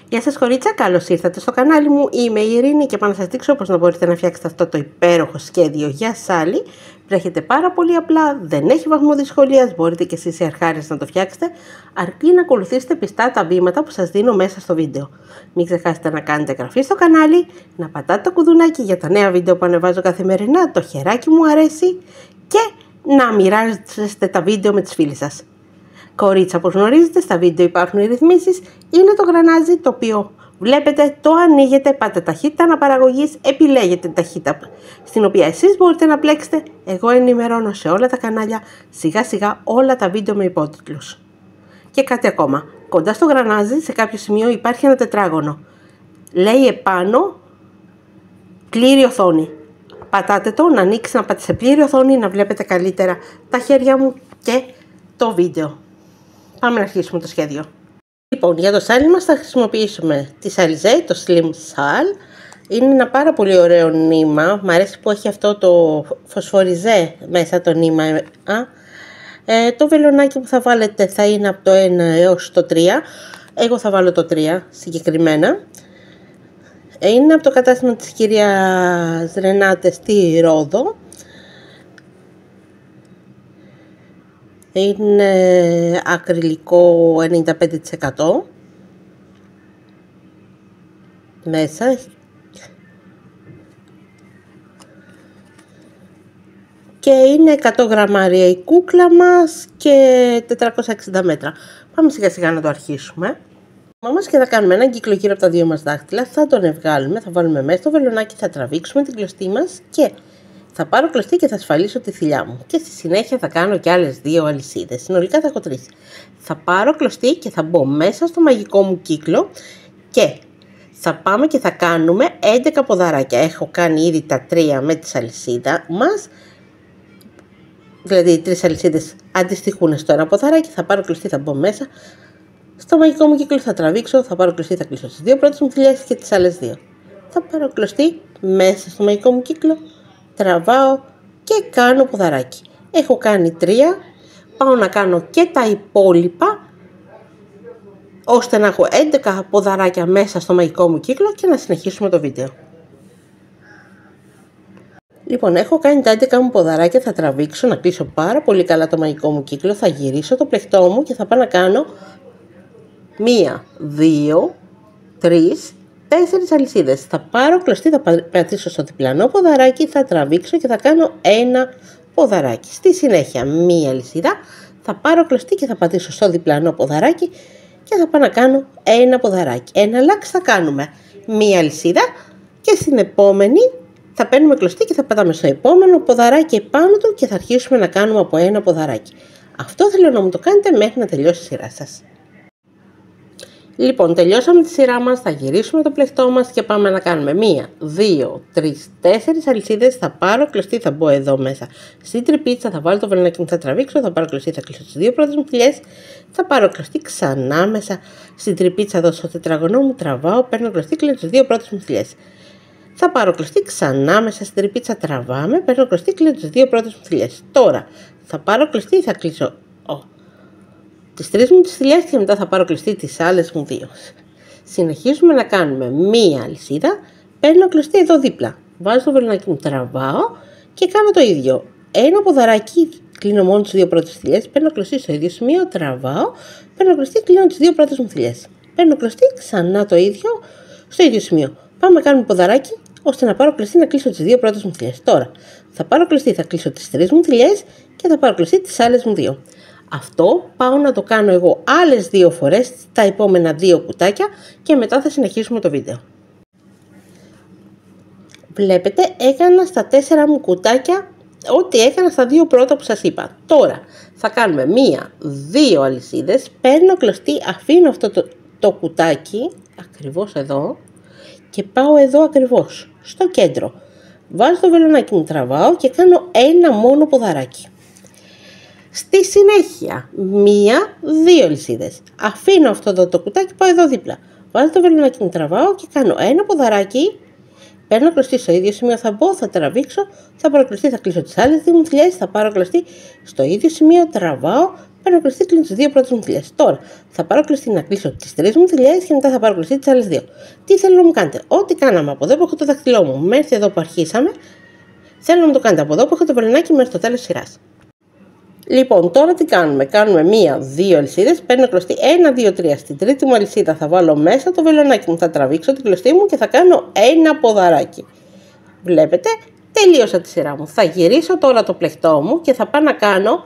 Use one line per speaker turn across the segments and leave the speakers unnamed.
Γεια σας κορίτσια, καλώς ήρθατε στο κανάλι μου. Είμαι η Ειρήνη και πάω να σας δείξω πώς να μπορείτε να φτιάξετε αυτό το υπέροχο σχέδιο για σάλι. Βρέχεται πάρα πολύ απλά, δεν έχει βαθμό δυσκολίας, μπορείτε και εσείς οι αρχάρες να το φτιάξετε, αρκεί να ακολουθήσετε πιστά τα βήματα που σας δίνω μέσα στο βίντεο. Μην ξεχάσετε να κάνετε εγγραφή στο κανάλι, να πατάτε το κουδουνάκι για τα νέα βίντεο που ανεβάζω καθημερινά, το χεράκι μου αρέσει και να μοιράζεστε τα βίντεο με τις φίλες σας. Κορίτσα, όπως γνωρίζετε, στα βίντεο υπάρχουν οι ρυθμίσεις, είναι το γρανάζι το οποίο βλέπετε, το ανοίγετε, πάτε ταχύτητα αναπαραγωγής, επιλέγετε ταχύτητα στην οποία εσείς μπορείτε να πλέξετε. Εγώ ενημερώνω σε όλα τα κανάλια σιγά σιγά όλα τα βίντεο με υπότιτλους. Και κάτι ακόμα, κοντά στο γρανάζι σε κάποιο σημείο υπάρχει ένα τετράγωνο. Λέει επάνω πλήρη οθόνη. Πατάτε το, να ανοίξει, να πάτε σε πλήρη οθόνη, να βλέπετε καλύτερα τα χέρια μου και το βίντεο. Πάμε να αρχίσουμε το σχέδιο. Λοιπόν, για το σάλι μας θα χρησιμοποιήσουμε τη Alizé, το Slim Sal. Είναι ένα πάρα πολύ ωραίο νήμα. Μ' αρέσει που έχει αυτό το φωσφοριζέ μέσα το νήμα. Το βελονάκι που θα βάλετε θα είναι από το 1 έως το 3. Εγώ θα βάλω το 3 συγκεκριμένα. Είναι από το κατάστημα της κυρίας Ρενάτε στη Ρόδο. Είναι ακριλικό 95% μέσα και είναι 100 γραμμάρια η κούκλα μας και 460 μέτρα. Πάμε σιγά σιγά να το αρχίσουμε. Όμως και θα κάνουμε έναν κύκλο γύρω από τα δύο μας δάχτυλα, θα τον ευγάλουμε, θα βάλουμε μέσα στο βελονάκι, θα τραβήξουμε την κλωστή μας και θα πάρω κλωστή και θα ασφαλίσω τη θηλιά μου. Και στη συνέχεια θα κάνω και άλλες 2 αλυσίδες. Συνολικά θα έχω 3. Θα πάρω κλωστή και θα μπω μέσα στο μαγικό μου κύκλο και θα πάμε και θα κάνουμε 11 ποδαράκια. Έχω κάνει ήδη τα 3 με τις αλυσίδα μας. Δηλαδή οι 3 αλυσίδες αντιστοιχούν στο ένα ποδαράκι. Θα πάρω κλωστή, θα μπω μέσα. Στο μαγικό μου κύκλο θα τραβήξω, θα πάρω κλωστή, θα κλείσω τις 2 πρώτες μου θηλιές και τις άλλες 2. Θα πάρω κλωστή μέσα στο μαγικό μου κύκλο. Τραβάω και κάνω ποδαράκι. Έχω κάνει 3, πάω να κάνω και τα υπόλοιπα ώστε να έχω 11 ποδαράκια μέσα στο μαγικό μου κύκλο και να συνεχίσουμε το βίντεο. Λοιπόν, έχω κάνει τα 11 μου ποδαράκια, θα τραβήξω, να κλείσω πάρα πολύ καλά το μαγικό μου κύκλο, θα γυρίσω το πλεκτό μου και θα πάω να κάνω 1, 2, 3, 4 αλυσίδες. Θα πάρω κλωστή, θα πατήσω στο διπλανό ποδαράκι, θα τραβήξω και θα κάνω ένα ποδαράκι. Στη συνέχεια μία αλυσίδα, θα πάρω κλωστή και θα πατήσω στο διπλανό ποδαράκι και θα πάω να κάνω ένα ποδαράκι. Ένα λάξ θα κάνουμε μία αλυσίδα και στην επόμενη θα παίρνουμε κλωστή και θα πατάμε στο επόμενο ποδαράκι επάνω του και θα αρχίσουμε να κάνουμε από ένα ποδαράκι. Αυτό θέλω να μου το κάνετε μέχρι να τελειώσει η σειρά σας. Λοιπόν, τελειώσαμε τη σειρά μας, θα γυρίσουμε το πλεκτό μας και πάμε να κάνουμε 1, 2, 3, 4 αλυσίδες. Θα πάρω κλωστή, θα μπω εδώ μέσα στην τρυπίτσα, θα βάλω το βελονάκι μου, θα τραβήξω, θα πάρω κλωστή, θα κλείσω τις 2 πρώτες μου θηλιές. Θα πάρω κλωστή ξανά μέσα στην τρυπίτσα εδώ στο τετραγωνό μου, τραβάω, παίρνω κλωστή, κλείνω τις 2 πρώτες μου θηλιές. Θα πάρω κλωστή ξανά μέσα στην τρυπίτσα, τραβάμε, παίρνω κλωστή, κλείνω τις 2 πρώτες μου θηλιές. Τώρα θα πάρω κλωστή, θα κλείσω τις 3 μου τις θηλιές και μετά θα πάρω κλωστή τις άλλες μου 2. Συνεχίζουμε να κάνουμε μία αλυσίδα, παίρνω κλωστή εδώ δίπλα. Βάζω το βελονάκι μου, τραβάω και κάνω το ίδιο. Ένα ποδαράκι, κλείνω μόνο τις 2 πρώτες θηλιές, παίρνω κλωστή στο ίδιο σημείο, τραβάω, παίρνω κλωστή, κλείνω τις 2 πρώτες μου θηλιές. Παίρνω κλωστή, ξανά το ίδιο, στο ίδιο σημείο. Πάμε να κάνουμε ποδαράκι ώστε να πάρω κλωστή να κλείσω τις 2 πρώτες μου θηλιές. Τώρα θα πάρω κλωστή, θα κλείσω τις 3 μου θηλιές και θα πάρω κλωστή τις άλλες μου 2. Αυτό πάω να το κάνω εγώ άλλες 2 φορές τα επόμενα 2 κουτάκια και μετά θα συνεχίσουμε το βίντεο. Βλέπετε, έκανα στα 4 μου κουτάκια ό,τι έκανα στα 2 πρώτα που σας είπα. Τώρα θα κάνουμε 1, 2 αλυσίδες, παίρνω κλωστή, αφήνω αυτό το κουτάκι ακριβώς εδώ και πάω εδώ ακριβώς στο κέντρο. Βάζω το βελονάκι μου, τραβάω και κάνω ένα μόνο ποδαράκι. Στη συνέχεια, 1, 2 αλυσίδες. Αφήνω αυτό εδώ το κουτάκι, πάω εδώ δίπλα. Βάζω το βελονάκι μου, τραβάω και κάνω ένα ποδαράκι. Παίρνω κλωστή στο ίδιο σημείο, θα μπω, θα τραβήξω, θα πάρω κλωστή, θα κλείσω τις άλλες 2 μου θηλιές, θα πάρω κλωστή στο ίδιο σημείο, τραβάω, παίρνω κλωστή, κλείνω τις δύο πρώτες μου θηλιές. Τώρα θα πάρω κλωστή να κλείσω τις τρεις μου θηλιές και μετά θα πάρω κλωστή τις άλλες δύο. Τι θέλω να μου κάνετε? Ό,τι κάναμε από εδώ που έχω το δαχτυλό μου μέχρι εδώ που αρχίσαμε, θέλω να μου το κάνετε από εδώ που έχω το βελονάκι μέχρι το τέλος σειράς. Λοιπόν, τώρα τι κάνουμε? Κάνουμε 1-2 αλυσίδες, παίρνω κλωστή 1-2-3. Στην τρίτη μου αλυσίδα θα βάλω μέσα το βελονάκι μου, θα τραβήξω την κλωστή μου και θα κάνω ένα ποδαράκι. Βλέπετε, τελείωσα τη σειρά μου. Θα γυρίσω τώρα το πλεκτό μου και θα πάω να κάνω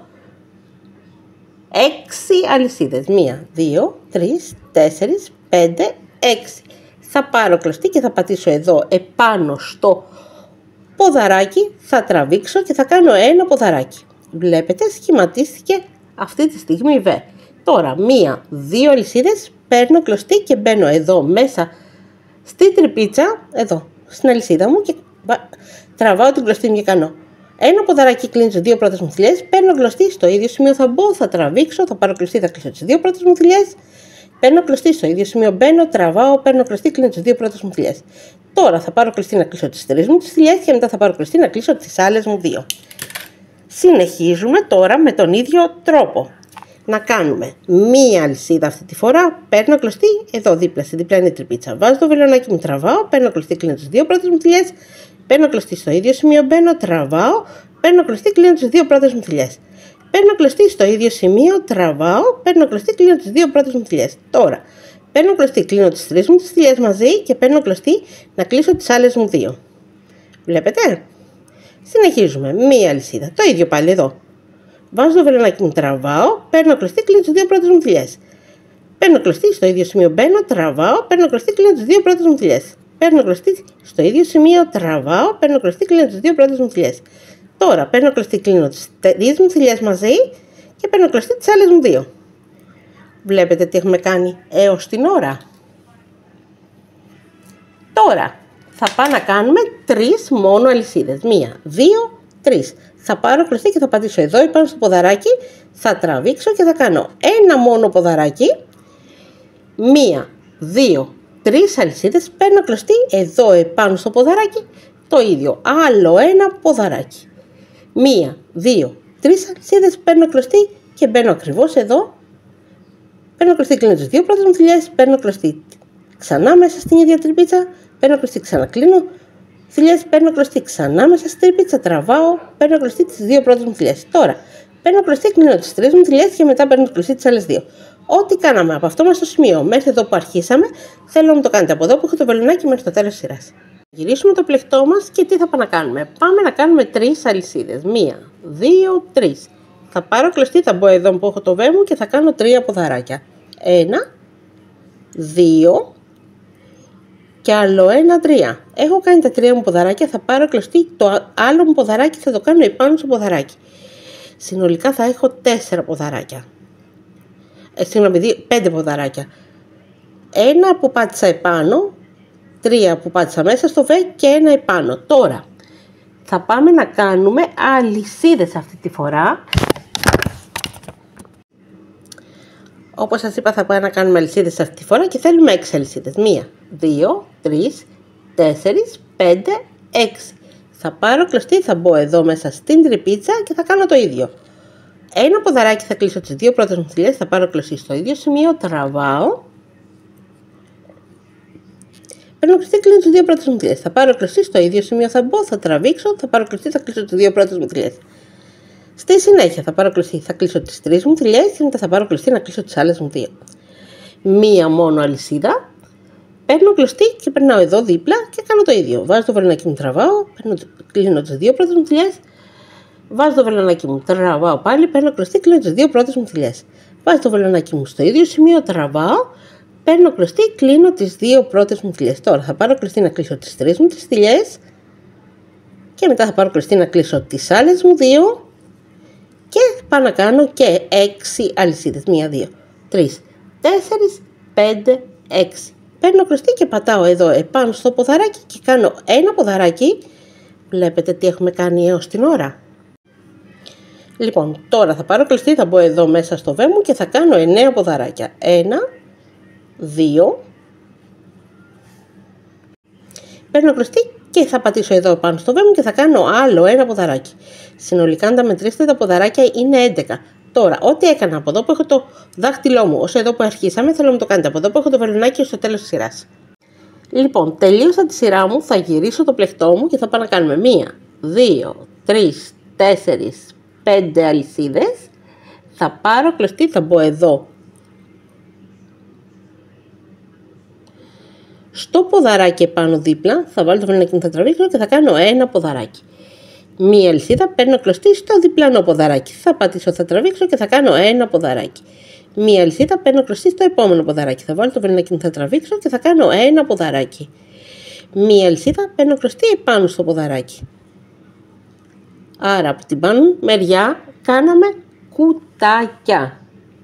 6 αλυσίδες. 1, 2, 3, 4, 5, 6. Θα πάρω κλωστή και θα πατήσω εδώ επάνω στο ποδαράκι, θα τραβήξω και θα κάνω ένα ποδαράκι. Βλέπετε, σχηματίστηκε αυτή τη στιγμή β. Τώρα 1-2 αλυσίδες, παίρνω κλωστή και μπαίνω εδώ μέσα στη τρυπίτσα, εδώ στην αλυσίδα μου και τραβάω την κλωστή μου και κάνω ένα ποδαράκι, κλείνω τις δύο πρώτες μου θηλιές, παίρνω κλωστή, στο ίδιο σημείο θα μπω, θα τραβήξω, θα πάρω κλωστή, θα κλείσω τις δύο πρώτες μου θηλιές, παίρνω κλωστή, στο ίδιο σημείο μπαίνω, τραβάω, παίρνω κλωστή, κλείνω τις δύο πρώτες μου θηλιές. Τώρα θα πάρω κλωστή να κλείσω τις τρεις μου θηλιές και μετά θα πάρω κλωστή να κλείσω τις άλλες μου δύο. Συνεχίζουμε τώρα με τον ίδιο τρόπο. Να κάνουμε μία αλυσίδα αυτή τη φορά, παίρνω κλωστή εδώ δίπλα στην διπλανή τρυπίτσα. Βάζω το βελονάκι μου, τραβάω, παίρνω κλωστή, κλείνω τις δύο πρώτες μου θηλιές, παίρνω κλωστή, στο ίδιο σημείο μπαίνω, τραβάω, παίρνω κλωστή, κλείνω τις δύο πρώτες μου θηλιές. Παίρνω κλωστή, στο ίδιο σημείο, τραβάω, παίρνω κλωστή, κλείνω τις δύο πρώτες μου θηλιές. Τώρα παίρνω κλωστή, κλείνω τις τρεις μου τις θηλιές μαζί και παίρνω κλωστή να κλείσω τις άλλες μου δύο. Βλέπετε? Συνεχίζουμε. Μία αλυσίδα. Το ίδιο πάλι εδώ. Βάζω το βελονάκι μου, τραβάω, παίρνω κλωστή, κλείνω τις δύο πρώτες μου θηλιές. Παίρνω κλωστή, στο ίδιο σημείο μπαίνω, τραβάω, παίρνω κλωστή, κλείνω τις δύο πρώτες μου θηλιές. Παίρνω κλωστή, στο ίδιο σημείο, τραβάω, παίρνω κλωστή, κλείνω τις δύο πρώτες μου θηλιές. Τώρα παίρνω κλωστή, κλείνω τις τρεις μου θηλιές μαζί και παίρνω κλωστή τις άλλες μου δύο. Βλέπετε τι έχουμε κάνει έως την ώρα? Τώρα θα πάμε να κάνουμε 3 μόνο αλυσίδες. 1, 2, 3. Θα πάρω κλωστή και θα πατήσω εδώ επάνω στο ποδαράκι, θα τραβήξω και θα κάνω ένα μόνο ποδαράκι. 1, 2, 3 αλυσίδες, παίρνω κλωστή εδώ επάνω στο ποδαράκι, το ίδιο, άλλο ένα ποδαράκι. 1, 2, 3 αλυσίδες, παίρνω κλωστή και μπαίνω ακριβώς εδώ. Παίρνω κλωστή, κλείνω τις δύο πρώτες μου θηλιές, παίρνω κλωστή ξανά μέσα στην ίδια τρυπίτσα, παίρνω κλωστή, ξανακλίνω θηλιές, παίρνω κλωστή ξανά μέσα στην τρυπίτσα, τραβάω, παίρνω κλωστή τις δύο πρώτες μου θηλιές. Τώρα παίρνω κλωστή, κλείνω τις τρεις μου θηλιές και μετά παίρνω κλωστή τις άλλες δύο. Ό,τι κάναμε από αυτό μας το σημείο μέχρι εδώ που αρχίσαμε, θέλω να το κάνετε από εδώ που έχω το βελονάκι μέχρι το τέλος σειράς. Γυρίσουμε το πλεκτό μας και τι θα πάμε να κάνουμε? Πάμε να κάνουμε 3 αλυσίδες. 1, 2, 3. Θα πάρω κλωστή, θα μπω εδώ που έχω το βέ μου και θα κάνω 3 ποδαράκια. 1, 2 και άλλο 1, 3. Έχω κάνει τα 3 μου ποδαράκια, θα πάρω κλωστή, το άλλο μου ποδαράκι θα το κάνω επάνω στο ποδαράκι. Συνολικά θα έχω 4 ποδαράκια. 5 ποδαράκια. 1 που πάτησα επάνω, 3 που πάτησα μέσα στο β και 1 επάνω. Τώρα θα πάμε να κάνουμε αλυσίδες αυτή τη φορά. Όπως σας είπα, θα πάμε να κάνουμε αλυσίδες αυτή τη φορά και θέλουμε 6 αλυσίδες. 1, 2, 3, 4, 5, 6. Θα πάρω κλωστή, θα μπω εδώ μέσα στην τρυπίτσα και θα κάνω το ίδιο. Ένα ποδαράκι θα κλείσω τις δύο πρώτες μου θηλιές, θα πάρω κλωστή στο ίδιο σημείο, τραβάω. Παίρνω κλωστή, κλείνω τις δύο πρώτες μου θηλιές. Θα πάρω κλωστή στο ίδιο σημείο, θα μπω, θα τραβήξω, θα πάρω κλωστή, θα κλείσω τις δύο πρώτες μου θηλιές. Στη συνέχεια θα πάρω κλωστή, θα κλείσω τις τρεις μου θηλιές και μετά θα πάρω κλωστή να κλείσω τις άλλες μου δύο. Μία μόνο αλυσίδα. Παίρνω κλωστή και περνάω εδώ δίπλα και κάνω το ίδιο. Βάζω το βελονάκι μου, τραβάω, κλείνω τις δύο πρώτες μου θηλιές. Βάζω το βελονάκι μου, τραβάω πάλι, παίρνω κλωστή, κλείνω τις δύο πρώτες μου θηλιές. Βάζω το βελονάκι μου στο ίδιο σημείο, τραβάω, παίρνω κλωστή, κλείνω τις δύο πρώτες μου θηλιές. Τώρα θα πάρω κλωστή να κλείσω τις τρεις μου τις θηλιές και μετά θα πάρω κλωστή να κλείσω τις άλλες μου δύο και πάω να κάνω και 6 αλυσίδες. 1, 2, 3, 4, 5, 6. Παίρνω κλωστή και πατάω εδώ επάνω στο ποδαράκι και κάνω ένα ποδαράκι. Βλέπετε τι έχουμε κάνει έως την ώρα? Λοιπόν, τώρα θα πάρω κλωστή, θα μπω εδώ μέσα στο βέ μου και θα κάνω 9 ποδαράκια. 1, 2. Παίρνω κλωστή και θα πατήσω εδώ πάνω στο βέ μου και θα κάνω άλλο ένα ποδαράκι. Συνολικά, αν τα μετρήσετε, τα ποδαράκια είναι 11. Τώρα, ό,τι έκανα από εδώ που έχω το δάχτυλό μου, όσο εδώ που αρχίσαμε, θέλω να το κάνετε από εδώ που έχω το βελονάκι στο τέλος της σειράς. Λοιπόν, τελείωσα τη σειρά μου, θα γυρίσω το πλεκτό μου και θα πάω να κάνουμε 1, 2, 3, 4, 5 αλυσίδες. Θα πάρω κλωστή, θα μπω εδώ στο ποδαράκι επάνω δίπλα, θα βάλω το βελονάκι μου, θα τραβήξω και θα κάνω ένα ποδαράκι. Μία αλυσίδα, παίρνω κλωστή στο διπλανό ποδαράκι. Θα πατήσω, θα τραβήξω και θα κάνω ένα ποδαράκι. Μία αλυσίδα, παίρνω κλωστή στο επόμενο ποδαράκι. Θα βάλω το βελονάκι μου, θα τραβήξω και θα κάνω ένα ποδαράκι. Μία αλυσίδα, παίρνω κλωστή επάνω στο ποδαράκι. Άρα από την πάνω μεριά κάναμε κουτάκια.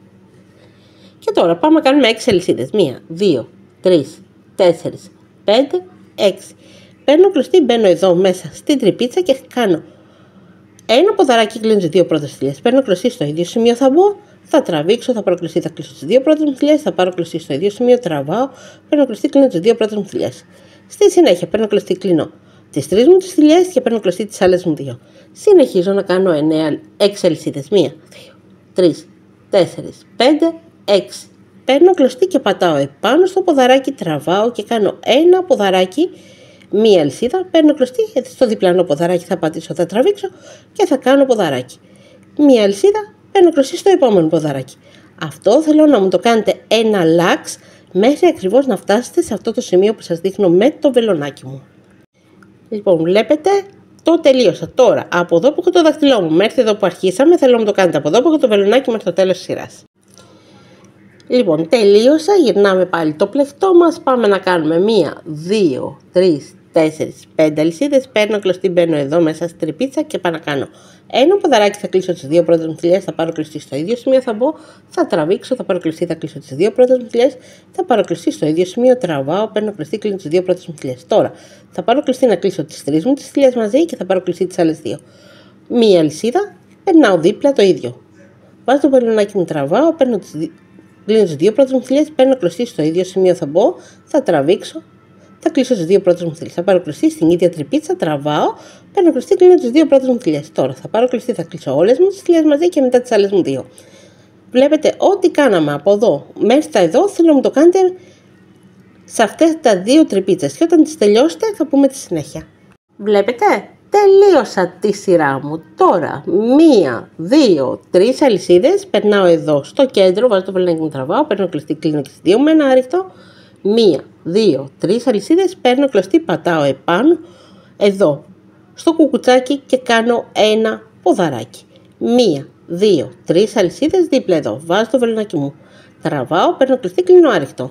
Και τώρα πάμε να κάνουμε 6 αλυσίδες. 1, 2, 3, 4, 5, 6. Παίρνω κλωστή, μπαίνω εδώ μέσα στην τρυπίτσα και κάνω ένα ποδαράκι, κλείνω τις δύο πρώτες θηλιές. Παίρνω κλωστή στο ίδιο σημείο, θα μπω, θα τραβήξω, θα πάρω κλωστή, θα κλείσω τις δύο πρώτες μου θηλιές, θα πάρω κλωστή στο ίδιο σημείο, τραβάω, παίρνω κλωστή, κλείνω τις δύο πρώτες μου θηλιές. Στη συνέχεια παίρνω κλωστή, κλείνω τις τρεις μου τις θηλιές και παίρνω κλωστή τις άλλες μου δύο. Συνεχίζω να κάνω 6 αλυσίδες. 1, 2, 3, 4, 5, 6. Παίρνω κλωστή και πατάω επάνω στο ποδαράκι, τραβάω και κάνω ένα ποδαράκι. Μία αλυσίδα, παίρνω κλωστή, στο διπλανό ποδαράκι θα πατήσω, θα τραβήξω και θα κάνω ποδαράκι. Μία αλυσίδα, παίρνω κλωστή στο επόμενο ποδαράκι. Αυτό θέλω να μου το κάνετε ένα λάξ μέχρι ακριβώς να φτάσετε σε αυτό το σημείο που σας δείχνω με το βελονάκι μου. Λοιπόν, βλέπετε, το τελείωσα. Τώρα, από εδώ που έχω το δάχτυλό μου μέχρι εδώ που αρχίσαμε, θέλω να μου το κάνετε από εδώ που έχω το βελονάκι μέχρι το τέλος της σειράς. Λοιπόν, τελείωσα, γυρνάμε πάλι το πλεκτό μας, πάμε να κάνουμε 1, 2, 3, 4, 5 αλυσίδες, παίρνω κλωστή, μπαίνω εδώ μέσα στην τρυπίτσα και πάω να κάνω ένα ποδαράκι, θα κλείσω τις δύο πρώτες μου θηλιές, θα πάρω κλωστή στο ίδιο σημείο, θα μπω, θα τραβήξω, θα πάρω κλωστή, θα κλείσω τις δύο πρώτες μου θηλιές, θα πάρω κλωστή στο ίδιο σημείο, τραβάω, παίρνω κλωστή, κλείνω τις δύο πρώτες μου θηλιές. Τώρα θα πάρω κλωστή να κλείσω τις τρεις μου τις θηλιές μαζί και θα πάρω κλωστή τις άλλες δύο. Μία αλυσίδα, περνάω δίπλα το ίδιο. Βάζω το βελονάκι μου, τραβάω, παίρνω κλείνω τις δύο πρώτες μου θηλιές, παίρνω κλωστή στο ίδιο σημείο, θα μπω, θα τραβήξω, θα κλείσω τις δύο πρώτες μου θηλιές. Θα πάρω κλωστή στην ίδια τρυπίτσα, τραβάω, παίρνω κλωστή, κλείνω τις δύο πρώτες μου θηλιές. Τώρα θα πάρω κλωστή, θα κλείσω όλες μου τις θηλιές μαζί και μετά τις άλλες μου δύο. Βλέπετε, ό,τι κάναμε από εδώ μέχρι τα εδώ, θέλω να μου το κάνετε σε αυτές τα δύο τρυπίτσες. Και όταν τις τελειώσετε, θα πούμε τη συνέχεια. Βλέπετε, τελείωσα τη σειρά μου. Τώρα, 1, 2, 3 αλυσίδες, περνάω εδώ στο κέντρο, βάζω το βελονάκι μου, τραβάω, παίρνω κλωστή, κλείνω και τις δύο με ένα άριχτο. 1, 2, 3 αλυσίδες, παίρνω κλωστή, πατάω επάνω, εδώ, στο κουκουτσάκι και κάνω ένα ποδαράκι. 1, 2, 3 αλυσίδες δίπλα εδώ, βάζω το βελονάκι μου, τραβάω, παίρνω κλωστή, κλείνω άριχτο.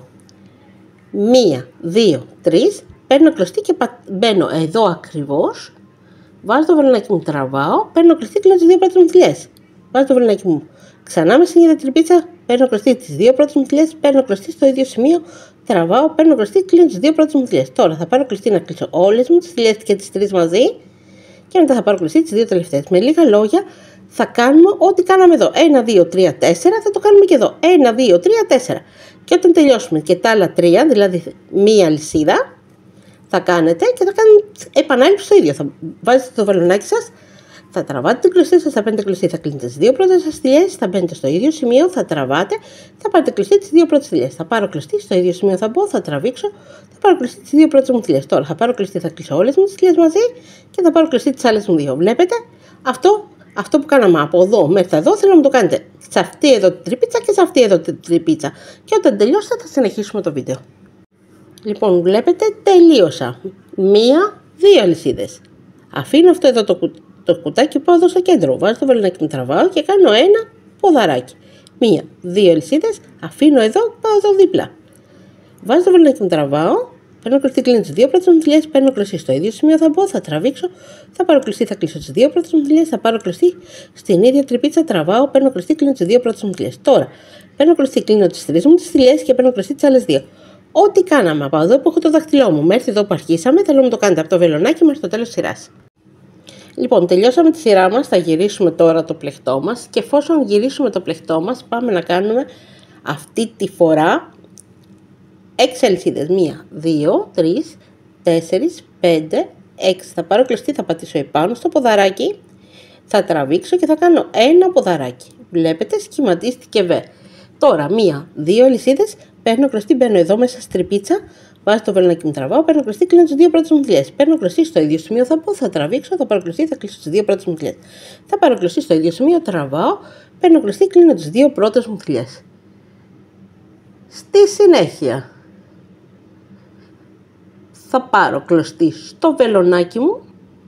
1, 2, 3, παίρνω κλωστή και μπαίνω εδώ ακριβώς, βάζω το βελονάκι μου, τραβάω, παίρνω κλωστή, κλείνω τις δύο πρώτες μου θηλιές. Βάζω το βελονάκι μου ξανά με στην ίδια τρυπίτσα, παίρνω κλωστή τις δύο πρώτες μου θηλιές, παίρνω κλωστή στο ίδιο σημείο, τραβάω, παίρνω κλωστή, κλείνω τις δύο πρώτες μου θηλιές. Τώρα θα πάρω κλωστή να κλείσω όλες μου τις θηλιές και τις τρεις μαζί και μετά θα πάρω κλωστή τις δύο τελευταίες. Με λίγα λόγια θα κάνουμε ό,τι κάναμε εδώ. 1, 2, 3, 4, θα το κάνουμε και εδώ. 1, 2, 3, 4. Και όταν τελειώσουμε και τα άλλα τρία, δηλαδή μία αλυσίδα, θα κάνετε και θα κάνετε επανάληψη στο ίδιο. Θα βάζετε το βελονάκι σας, θα τραβάτε την κλωστή σας, θα παίρνετε κλωστή, θα κλείνετε τις δύο πρώτες σας θηλιές, θα μπαίνετε στο ίδιο σημείο, θα τραβάτε, θα πάρετε κλωστή τις δύο πρώτες θηλιές. Θα πάρω κλωστή, στο ίδιο σημείο θα μπω, θα τραβήξω, θα πάρω κλωστή τις δύο πρώτες μου θηλιές. Τώρα θα πάρω κλωστή, θα κλείσω όλες μου τις θηλιές μαζί και θα πάρω κλωστή τις άλλες μου δύο. Βλέπετε, αυτό που κάναμε από εδώ μέχρι εδώ θέλω να μου το κάνετε σε αυτή εδώ την τρυπίτσα και σε αυτή εδώ την τρυπίτσα. Και όταν τελειώσετε θα συνεχίσουμε το βίντεο. Λοιπόν, βλέπετε, τελείωσα. 1, 2 αλυσίδες. Αφήνω αυτό εδώ το κουτάκι που πάω εδώ στο κέντρο. Βάζω το βελονάκι μου, τραβάω και κάνω ένα ποδαράκι. 1, 2 αλυσίδες. Αφήνω εδώ, πάω εδώ δίπλα. Βάζω το βελονάκι μου, τραβάω. Παίρνω κλωστή, κλείνω τις δύο πρώτες μου θηλιές. Παίρνω κλωστή στο ίδιο σημείο, θα μπω, θα τραβήξω. Θα πάρω κλωστή, θα κλείσω τις δύο πρώτες μου θηλιές. Θα πάρω κλωστή στην ίδια τρυπίτσα, τραβάω. Παίρνω κλωστή, κλείνω τις δύο πρώτες μου θηλιές. Τώρα παίρνω κλωστή, κλείνω τις τρεις μου τις θηλιές και παίρνω κλωστή τις άλλες δύο. Ό,τι κάναμε από εδώ που έχω το δάχτυλό μου μέχρι εδώ που αρχίσαμε, θέλω να το κάνετε από το βελονάκι μέχρι το τέλος της σειράς. Λοιπόν, τελειώσαμε τη σειρά μας, θα γυρίσουμε τώρα το πλεκτό μας και εφόσον γυρίσουμε το πλεκτό μας, πάμε να κάνουμε αυτή τη φορά 6 αλυσίδες. 1, 2, 3, 4, 5, 6. Θα πάρω κλωστή, θα πατήσω επάνω στο ποδαράκι, θα τραβήξω και θα κάνω ένα ποδαράκι. Βλέπετε, σχηματίστηκε V. Τώρα, 1-2 αλυσίδες, παίρνω κλωστή, μπαίνω εδώ μέσα στη τρυπίτσα, βάζω το βελονάκι μου, τραβάω, παίρνω κλωστή, κλείνω τις δύο πρώτες μου δουλειές. Παίρνω κλωστή στο ίδιο σημείο, θα πω, θα τραβήξω, θα πάρω κλωστή, θα κλείσω τις δύο πρώτες μου δουλειές. Θα πάρω κλωστή στο ίδιο σημείο, τραβάω, παίρνω κλωστή, κλείνω τις δύο πρώτες μου δουλειές. Στη συνέχεια, θα πάρω κλωστή στο βελονάκι μου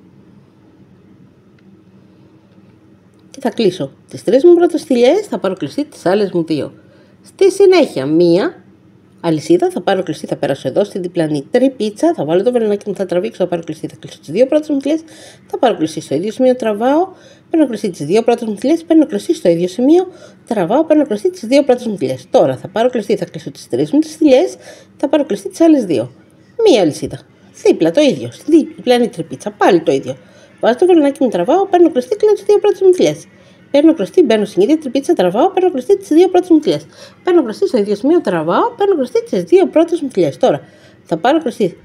και θα κλείσω τις τρεις μου πρώτες δουλειές, θα πάρω κλωστή τις άλλες μου δύο. Στη συνέχεια, 1 αλυσίδα, θα πάρω κλωστή, θα περάσω εδώ στη διπλανή τρυπίτσα, θα βάλω το βελονάκι μου, θα τραβήξω, θα πάρω κλωστή, θα κλείσω τις δύο πρώτες μου δουλειές, θα πάρω κλωστή στο ίδιο σημείο, τραβάω, παίρνω κλωστή τις δύο πρώτες μου δουλειές, παίρνω κλωστή στο ίδιο σημείο, τραβάω, παίρνω κλωστή τις δύο πρώτες μου δουλειές. Τώρα θα πάρω κλωστή, θα κλείσω τις τρεις μου τις δουλειές, θα πάρω κλωστή τις άλλες δύο. 1 αλυσίδα. Δίπλα το ίδιο, στη διπλανή τρυπίτσα, πάλι το ίδιο. Βάζω το βελονάκι μου, τραβάω, παίρνω κλωστή, κλείνω τις δύο πρώτες μου δουλειές. Παίρνω κλωστή, μπαίνω στην ίδια τρυπίτσα, τραβάω, παίρνω κλωστή τις δύο πρώτες μου δουλειές. Παίρνω κλωστή στο ίδιο σημείο, τραβάω, παίρνω κλωστή τις δύο πρώτες μου δουλειές. Τώρα θα πάρω κλωστή.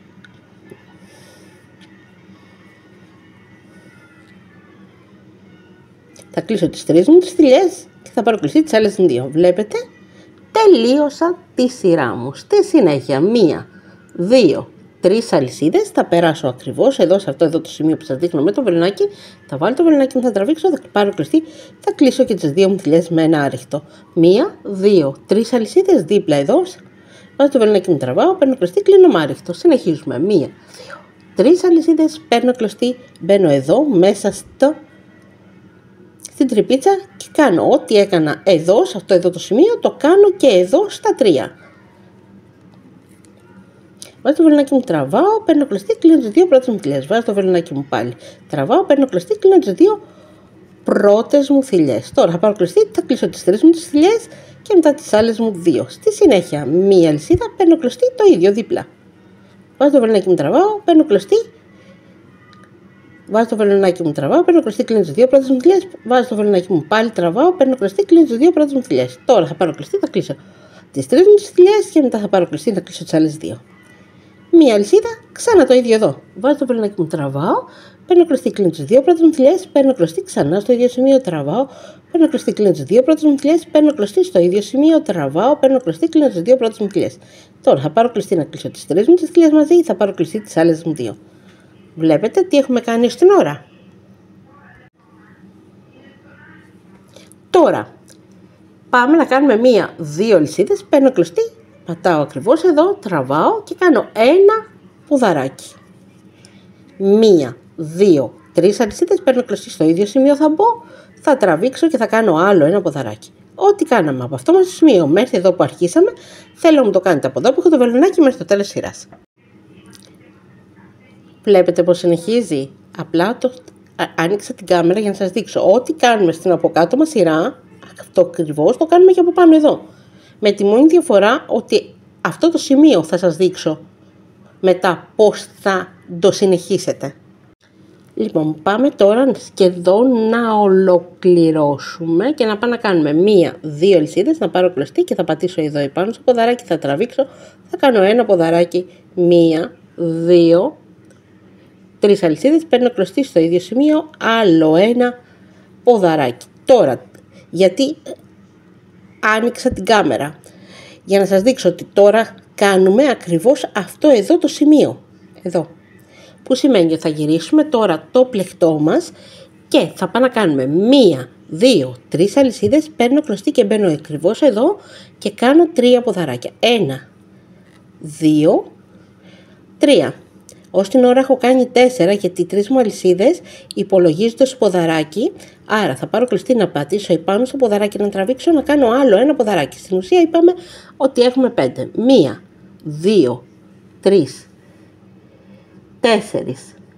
Θα κλείσω τις τρεις μου τις δουλειές και θα πάρω κλωστή τις άλλες δύο. Βλέπετε, τελείωσα τη σειρά μου. Στη συνέχεια, 1-2 3 αλυσίδες, θα περάσω ακριβώς εδώ σε αυτό εδώ το σημείο που σας δείχνω με το βελονάκι, θα βάλω το βελονάκι μου, θα τραβήξω, θα πάρω κλωστή, θα κλείσω και τις δύο μου δουλειές με ένα άριχτο. 1-2 3 αλυσίδες δίπλα εδώ, βάζω το βελονάκι μου, τραβάω, παίρνω κλωστή, κλείνω με άριχτο. Συνεχίζουμε. 1-2 3 αλυσίδες, παίρνω κλωστή, μπαίνω εδώ μέσα στην τρυπίτσα και κάνω ό,τι έκανα εδώ, σε αυτό εδώ το σημείο, το κάνω και εδώ στα 3. Βάζω το βελονάκι μου, τραβάω, παίρνω κλωστή, κλείνω τις δύο πρώτες μου θηλιές. Βάζω το βελονάκι μου πάλι, τραβάω, παίρνω κλωστή, κλείνω τις δύο πρώτες μου θηλιές. Τώρα θα πάρω κλωστή, θα κλείσω τις τρεις μου τις θηλιές και μετά τις άλλες μου δύο. Στη συνέχεια, 1 αλυσίδα, παίρνω κλωστή, το ίδιο δίπλα. Βάζω το βελονάκι μου, τραβάω, παίρνω κλωστή. Βάζω το βελονάκι μου, τραβάω, παίρνω κλωστή, κλείνω τις δύο πρώτες μου θηλιές. Βάζω το βελονάκι μου πάλι, τραβάω, παίρνω κλωστή, κλείνω τις δύο πρώτες μου θηλιές. Τώρα θα πάρω κλωστή, θα κλείσω τις τρεις μου τις θηλιές και μετά θα πάρω κλωστή, θα κλείσω τις άλλες δύο. 1 αλυσίδα, ξανά το ίδιο εδώ. Βάζω το βελονάκι μου, τραβάω, παίρνω κλωστή, κλείνω τις δύο πρώτες μου θηλιές, παίρνω κλωστή, ξανά στο ίδιο σημείο, τραβάω, παίρνω κλωστή, κλείνω τις δύο πρώτες μου θηλιές, παίρνω κλωστή στο ίδιο σημείο, τραβάω, παίρνω κλωστή, κλείνω τις δύο πρώτες μου θηλιές. Τώρα θα πάρω κλωστή να κλείσω τις τρεις μου τις θηλιές μαζί, θα πάρω κλωστή τις άλλες μου δύο. Βλέπετε τι έχουμε κάνει ως την ώρα. Τώρα πάμε να κάνουμε 1-2 αλυσίδες, παίρνω κλωστή, πατάω ακριβώς εδώ, τραβάω και κάνω ένα ποδαράκι. 1-2 3 αλυσίδες, παίρνω κλωστή στο ίδιο σημείο, θα μπω, θα τραβήξω και θα κάνω άλλο ένα ποδαράκι. Ό,τι κάναμε από αυτό μας το σημείο μέχρι εδώ που αρχίσαμε, θέλω να μου το κάνετε από εδώ που έχω το βελονάκι μέχρι το τέλος σειράς. Βλέπετε πως συνεχίζει. Απλά άνοιξα την κάμερα για να σας δείξω. Ό,τι κάνουμε στην από κάτω μας σειρά, αυτό ακριβώς το κάνουμε και από πάνω εδώ. Με τη μόνη διαφορά ότι αυτό το σημείο θα σας δείξω μετά πώς θα το συνεχίσετε. Λοιπόν, πάμε τώρα σχεδόν να ολοκληρώσουμε και να πάμε να κάνουμε 1-2 αλυσίδες, να πάρω κλωστή και θα πατήσω εδώ επάνω στο ποδαράκι, θα τραβήξω, θα κάνω ένα ποδαράκι, 1-2 3 αλυσίδες, παίρνω κλωστή στο ίδιο σημείο, άλλο ένα ποδαράκι. Τώρα, γιατί άνοιξα την κάμερα, για να σας δείξω ότι τώρα κάνουμε ακριβώς αυτό εδώ το σημείο, εδώ, που σημαίνει ότι θα γυρίσουμε τώρα το πλεκτό μας και θα πάμε να κάνουμε 1-2 3 αλυσίδες, παίρνω κλωστή και μπαίνω ακριβώς εδώ και κάνω 3 ποδαράκια, 1-2 3. Ως την ώρα έχω κάνει 4 γιατί οι 3 μου αλυσίδες υπολογίζονται στο ποδαράκι. Άρα θα πάρω κλωστή να πατήσω επάνω στο ποδαράκι, να τραβήξω, να κάνω άλλο ένα ποδαράκι. Στην ουσία είπαμε ότι έχουμε 5. 1, 2, 3, 4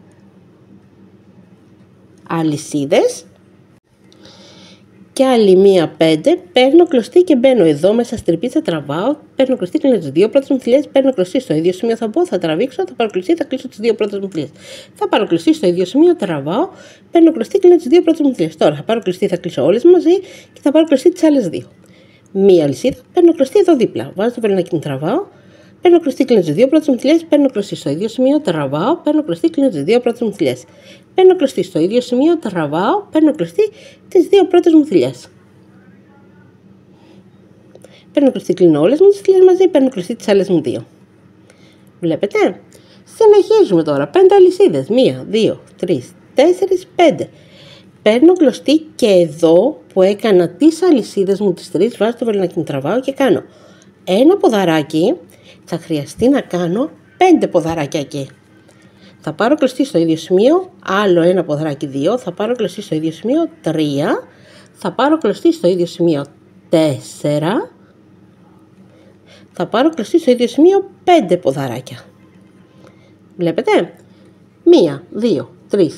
αλυσίδες. Και άλλη 1-5, παίρνω κλωστή και μπαίνω εδώ μέσα στην τρυπίτσα, τραβάω, παίρνω κλωστή, κλείνω τις δύο πρώτες μου θηλιές, παίρνω κλωστή στο ίδιο σημείο, θα μπω, θα τραβήξω, θα πάρω κλωστή, θα κλείσω τις δύο πρώτες μου θηλιές. Θα πάρω κλωστή στο ίδιο σημείο, τραβάω, παίρνω κλωστή, κλείνω τις δύο πρώτες μου θηλιές. Τώρα θα πάρω κλωστή, θα κλείσω όλες μαζί και θα πάρω κλωστή τις άλλες δύο. 1 αλυσίδα, παίρνω κλωστή εδώ δίπλα, βάζω το βελονάκι μου, τραβάω, παίρνω κλωστή, κλείνω τις δύο πρώτες μου θηλιές, παίρνω κλωστή στο ίδιο σημείο, τραβάω, παίρνω κλωστή, κλείνω τις δύο πρώτες μου θηλιές. Παίρνω κλωστή στο ίδιο σημείο, τραβάω, παίρνω κλωστή τις δύο πρώτες μου θηλιές. παίρνω κλωστή, κλείνω όλες μου τις θηλιές μαζί, παίρνω κλωστή τις άλλες μου 2. Βλέπετε? Συνεχίζουμε τώρα. 5 αλυσίδες. 1, 2, 3, 4, 5. Παίρνω κλωστή και εδώ που έκανα τις αλυσίδες μου τις 3, βάζω το βελονάκι μου, τραβάω και κάνω ένα ποδαράκι. Θα χρειαστεί να κάνω 5 ποδαράκια εκεί. Θα πάρω κλωστή στο ίδιο σημείο, άλλο ένα ποδαράκι 2, θα πάρω κλωστή στο ίδιο σημείο 3, θα πάρω κλωστή στο ίδιο σημείο 4, θα πάρω κλωστή στο ίδιο σημείο 5 ποδαράκια. Βλέπετε? 1, 2, 3, 4,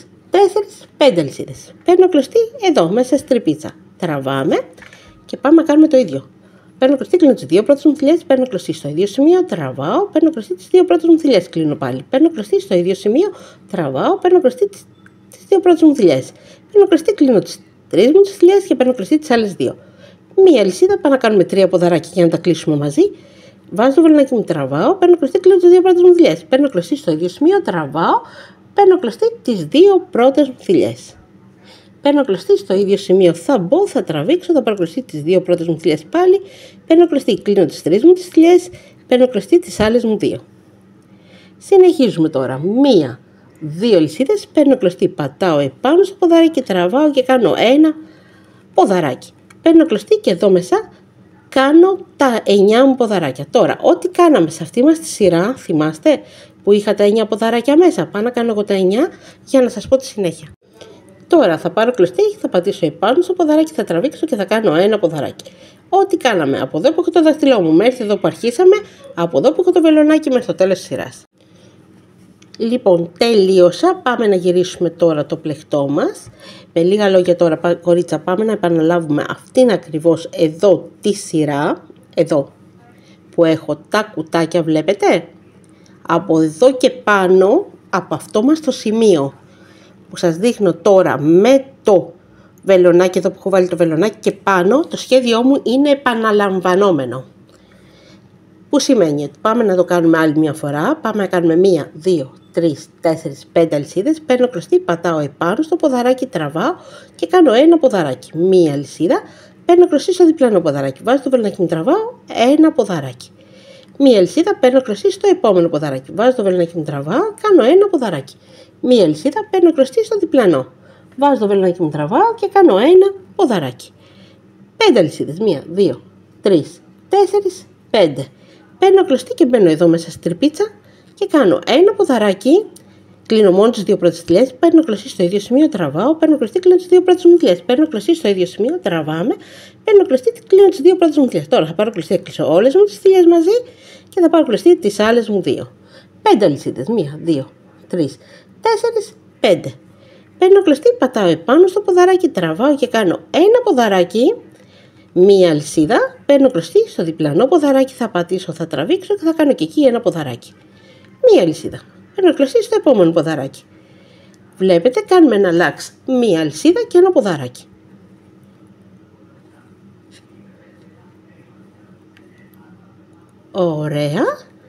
5 αλυσίδες. Παίρνω κλωστή εδώ μέσα στη τρυπίτσα. Τραβάμε και πάμε να κάνουμε το ίδιο. Παίρνω κλωστή, κλείνω τις 2 πρώτες μου θηλιές, παίρνω κλωστή στο ίδιο σημείο, τραβάω, παίρνω κλωστή τις 2 πρώτες μου θηλιές, κλείνω πάλι. Παίρνω κλωστή στο ίδιο σημείο, τραβάω, παίρνω κλωστή τις 2 πρώτες μου θηλιές. Παίρνω κλωστή, κλείνω τις 3 μου θηλιές και παίρνω κλωστή τις άλλες 2. Μία αλυσίδα, πάμε να κάνουμε 3 ποδαράκια για να τα κλείσουμε μαζί. Βάζω το βελονάκι μου, τραβάω, παίρνω κλωστή, κλείνω τις 2 πρώτες μου θηλιές. Παίρνω κλωστή στο ίδιο σημείο, τραβάω, παίρνω κλωστή τις 2 πρώτες μου θηλιές. Παίρνω κλωστή στο ίδιο σημείο, θα μπω, θα τραβήξω, θα πάρω κλωστή τις 2 πρώτες μου θηλιές πάλι. Παίρνω κλωστή, κλείνω τις 3 μου τις θηλιές, παίρνω κλωστή τις άλλες μου 2. Συνεχίζουμε τώρα. 1, 2 αλυσίδες, παίρνω κλωστή, πατάω επάνω στο ποδαράκι, τραβάω και κάνω ένα ποδαράκι. Παίρνω κλωστή και εδώ μέσα κάνω τα 9 μου ποδαράκια. Τώρα, ό,τι κάναμε σε αυτή μας τη σειρά, θυμάστε που είχα τα 9 ποδαράκια μέσα, πάω να κάνω εγώ τα 9 για να σας πω τη συνέχεια. Τώρα θα πάρω κλωστή, θα πατήσω επάνω στο ποδαράκι, θα τραβήξω και θα κάνω ένα ποδαράκι. Ό,τι κάναμε από εδώ που έχω το δάχτυλό μου μέχρι εδώ που αρχίσαμε, από εδώ που έχω το βελονάκι μέχρι το τέλος της σειράς. Λοιπόν, τελείωσα. Πάμε να γυρίσουμε τώρα το πλεκτό μας. Με λίγα λόγια τώρα, κορίτσα, πάμε να επαναλάβουμε αυτήν ακριβώς εδώ τη σειρά. Εδώ που έχω τα κουτάκια, βλέπετε. Από εδώ και πάνω, από αυτό μας το σημείο που σας δείχνω τώρα με το βελονάκι, εδώ που έχω βάλει το βελονάκι και πάνω, το σχέδιό μου είναι επαναλαμβανόμενο. Που σημαίνει ότι πάμε να το κάνουμε άλλη μια φορά, πάμε να κάνουμε 1, 2, 3, 4, 5 αλυσίδες, παίρνω κλωστή, πατάω επάνω στο ποδαράκι, τραβάω και κάνω ένα ποδαράκι. Μία αλυσίδα, παίρνω κλωστή στο διπλανό ποδαράκι, βάζω το βελονάκι μου, τραβάω, ένα ποδαράκι. Μία αλυσίδα, παίρνω κλωστή στο επόμενο ποδαράκι, βάζω το βελονάκι μου, τραβάω, κάνω ένα ποδαράκι. Μία αλυσίδα, παίρνω κλωστή στο διπλανό, βάζω το βελονάκι μου, τραβάω και κάνω ένα ποδαράκι. 5 αλυσίδες, 1, 2, 3, 4, 5. Παίρνω κλωστή και μπαίνω εδώ μέσα στη τρυπίτσα και κάνω ένα ποδαράκι, κλείνω μόνο τις 2 πρώτες θηλιές, παίρνω κλωστή στο ίδιο σημείο, τραβάω, παίρνω κλωστή, κλείνω τις 2 πρώτες μου θηλιές, παίρνω κλωστή στο ίδιο σημείο, τραβάμε, παίρνω κλωστή, κλείνω τις 2 πρώτες μου θηλιές. Τώρα θα πάρω κλωστή, κλείσω όλες μου τις θηλιές μαζί και θα πάρω κλωστή τις άλλες μου 2. 5 αλυσίδες, 1, 2, 3, 4, 5. Παίρνω κλωστή, πατάω επάνω στο ποδαράκι, τραβάω και κάνω ένα ποδαράκι. Μία αλυσίδα, παίρνω κλωστή, στο διπλανό ποδαράκι θα πατήσω, θα τραβήξω και θα κάνω και εκεί ένα ποδαράκι. Μία αλυσίδα, παίρνω κλωστή στο επόμενο ποδαράκι. Βλέπετε, κάνουμε ένα λάξ, μία αλυσίδα και ένα ποδαράκι. Ωραία.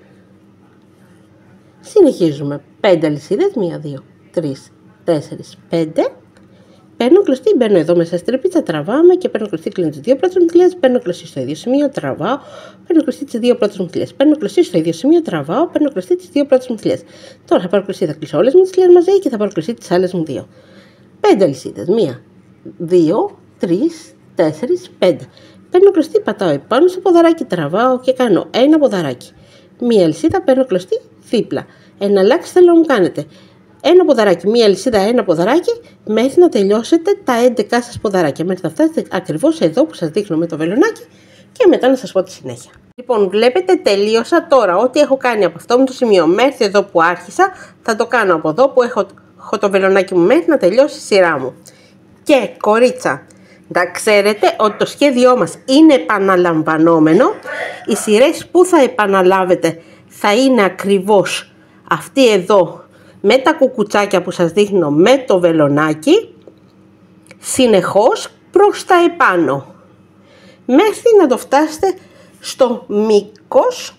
Συνεχίζουμε. 5 αλυσίδες, 1, 2, 3, 4, 5. Παίρνω κλωστή, μπαίνω εδώ μέσα στην τρυπίτσα, τραβάμε και παίρνω κλωστή, κλείνω τις 2 πρώτες μου θηλιές, παίρνω κλωστή στο ίδιο σημείο, τραβάω, παίρνω κλωστή τις 2 πρώτες μου θηλιές, παίρνω κλωστή στο ίδιο σημείο, τραβάω, παίρνω κλωστή τις 2 πρώτες μου θηλιές. Τώρα θα πάρω κλωστή, θα κλείσω όλες μου τις θηλιές μαζί και θα πάρω κλωστή τις άλλες μου 2. 5 αλυσίδες, 1, 2, 3, 4, 5. Παίρνω κλωστή, πατάω επάνω στο ποδαράκι, τραβάω και κάνω ένα ποδαράκι. Μία αλυσίδα, παίρνω κλωστή, δίπλα. Εναλλάξει θέλω να μου κάνετε. Ένα ποδαράκι, μία αλυσίδα, ένα ποδαράκι, μέχρι να τελειώσετε τα 11 σας ποδαράκια. Μέχρι να φτάσετε ακριβώς εδώ που σας δείχνω με το βελονάκι και μετά να σας πω τη συνέχεια. Λοιπόν, βλέπετε, τελείωσα τώρα. Ό,τι έχω κάνει από αυτό μου το σημείο μέχρι εδώ που άρχισα, θα το κάνω από εδώ που έχω το βελονάκι μου μέχρι να τελειώσει η σειρά μου. Και κορίτσα, να ξέρετε ότι το σχέδιό μας είναι επαναλαμβανόμενο. Οι σειρές που θα επαναλάβετε θα είναι ακριβώς αυτή εδώ, με τα κουκουτσάκια που σας δείχνω με το βελονάκι, συνεχώς προς τα επάνω, μέχρι να το φτάσετε στο μήκος,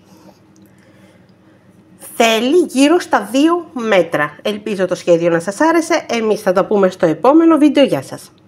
θέλει γύρω στα 2 μέτρα. Ελπίζω το σχέδιο να σας άρεσε, εμείς θα τα πούμε στο επόμενο βίντεο. Γεια σας!